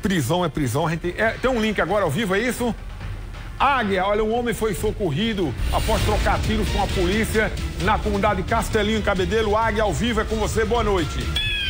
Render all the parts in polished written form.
prisão é prisão. A gente tem um link agora ao vivo, é isso? Águia, olha, um homem foi socorrido após trocar tiros com a polícia na comunidade Castelinho, em Cabedelo. Águia, ao vivo, é com você, boa noite.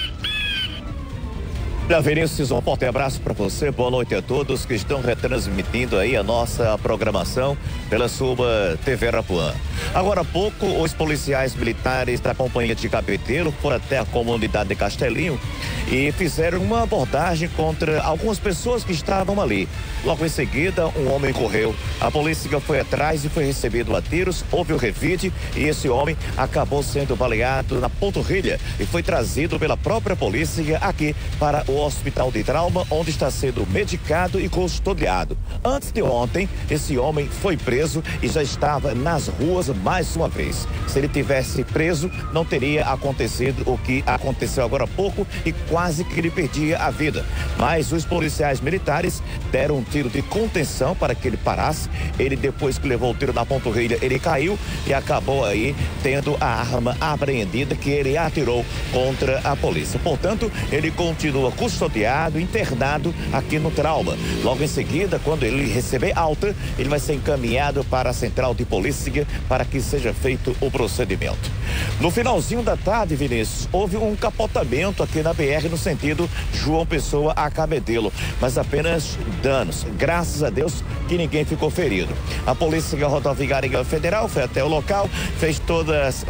Vinícius, um forte abraço para você, boa noite a todos que estão retransmitindo aí a nossa programação pela sua TV Arapuã. Agora há pouco, os policiais militares da Companhia de Cabedelo foram até a comunidade de Castelinho e fizeram uma abordagem contra algumas pessoas que estavam ali. Logo em seguida, um homem correu. A polícia foi atrás e foi recebido a tiros, houve o revide e esse homem acabou sendo baleado na panturrilha e foi trazido pela própria polícia aqui para o hospital de trauma, onde está sendo medicado e custodiado. Antes de ontem, esse homem foi preso e já estava nas ruas mais uma vez. Se ele tivesse preso, não teria acontecido o que aconteceu agora há pouco e quase que ele perdia a vida. Mas os policiais militares deram um tiro de contenção para que ele parasse. Ele, depois que levou o tiro na panturrilha, ele caiu e acabou aí tendo a arma apreendida que ele atirou contra a polícia. Portanto, ele continua custodiado, internado aqui no trauma. Logo em seguida, quando ele receber alta, ele vai ser encaminhado para a central de polícia para que seja feito o procedimento. No finalzinho da tarde, Vinícius, houve um capotamento aqui na BR no sentido João Pessoa a Cabedelo, mas apenas danos. Graças a Deus que ninguém ficou ferido. A Polícia Rodoviária Federal foi até o local, fez todas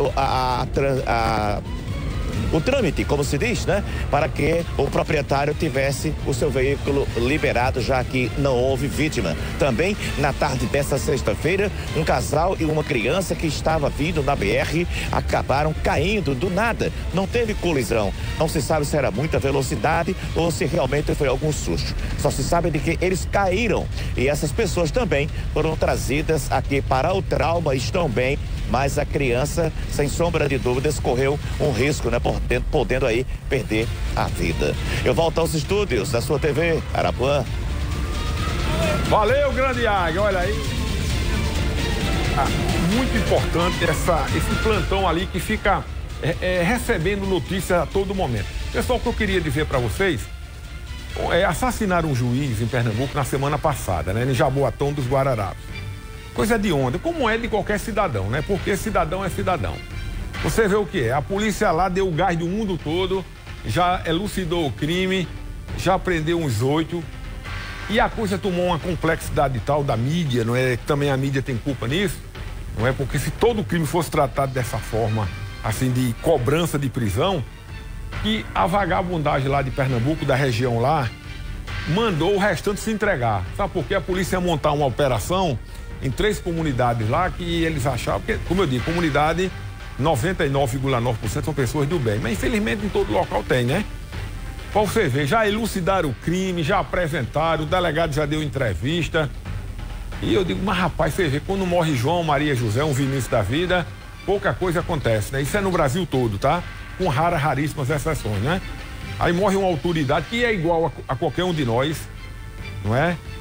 o trâmite, como se diz, né? Para que o proprietário tivesse o seu veículo liberado, já que não houve vítima. Também, na tarde desta sexta-feira, um casal e uma criança que estava vindo na BR acabaram caindo do nada. Não teve colisão. Não se sabe se era muita velocidade ou se realmente foi algum susto. Só se sabe de que eles caíram. E essas pessoas também foram trazidas aqui para o trauma, estão bem, mas a criança, sem sombra de dúvidas, correu um risco, né? Podendo aí perder a vida. Eu volto aos estúdios da sua TV Arapuã. Valeu, grande Águia, olha aí. Muito importante esse plantão ali que fica recebendo notícia a todo momento. Pessoal, o que eu queria dizer para vocês, assassinaram um juiz em Pernambuco na semana passada, né? Em Jaboatão dos Guararapes. Coisa de onda, como é de qualquer cidadão, né? Porque cidadão é cidadão. Você vê o que é, a polícia lá deu o gás do mundo todo, já elucidou o crime, já prendeu uns 8, e a coisa tomou uma complexidade tal da mídia, não é? Também a mídia tem culpa nisso, não é? Porque se todo crime fosse tratado dessa forma, assim, de cobrança de prisão, que a vagabundagem lá de Pernambuco, da região lá, mandou o restante se entregar. Sabe por quê? A polícia ia montar uma operação em 3 comunidades lá que eles achavam, porque, como eu digo, comunidade 99,9% são pessoas do bem, mas infelizmente em todo local tem, né? Pra você ver, já elucidaram o crime, já apresentaram, o delegado já deu entrevista. E eu digo, mas rapaz, você vê, quando morre João, Maria, José, um Vinícius da vida, pouca coisa acontece, né? Isso é no Brasil todo, tá? Com raríssimas exceções, né? Aí morre uma autoridade que é igual a qualquer um de nós, não é?